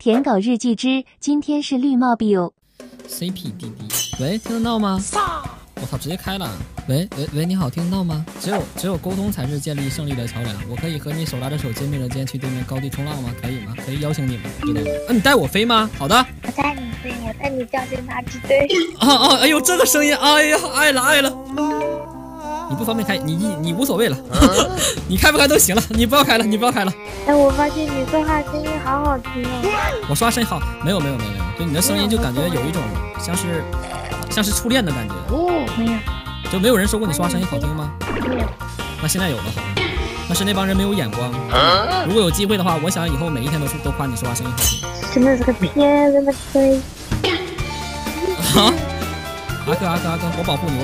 舔狗日记之今天是绿帽 biu。 CP 弟弟，喂，听得到吗？我操，直接开了。喂，你好，听得到吗？只有沟通才是建立胜利的桥梁。我可以和你手拉着手，肩并着肩去对面高地冲浪吗？可以吗？可以邀请你吗？知道吗？你带我飞吗？好的。 我带你飞，我带你掉进垃圾堆。 哎呦，这个声音，哎呀，爱了。你不方便开，你无所谓了，你开不开都行了，你不要开了。 哎，我发现你说话声音好好听哦。 我刷声音好，没有，就你的声音就感觉有一种像是初恋的感觉。 没有， 就没有人说过你说话声音好听吗？ 没有。 那现在有了，好吗？那是那帮人没有眼光。如果有机会的话，我想以后每一天都夸你说话声音好听。 真的是个骗人的鬼。 啊，阿哥，我保护你。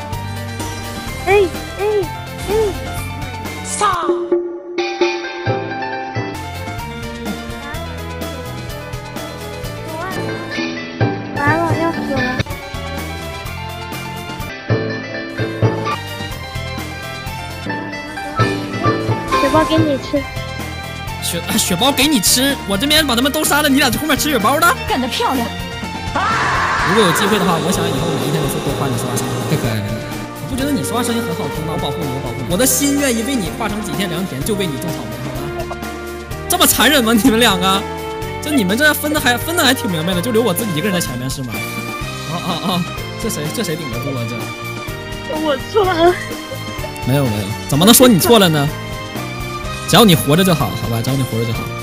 完了，要死了。雪包给你吃。 雪包给你吃，我这边把他们都杀了，你俩在后面吃雪包的， 干得漂亮！ 如果有机会的话，我想以后每一天都夸你说话声音太可爱了。你不觉得你说话声音很好听吗？我保护你。我的心愿意为你化成几天良田，就为你种草莓，好吗？这么残忍吗？你们两个，这你们这分的还挺明白的，就留我自己一个人在前面是吗？这谁顶得住啊？ 我错了。 没有，怎么能说你错了呢？只要你活着就好，好吧？只要你活着就好。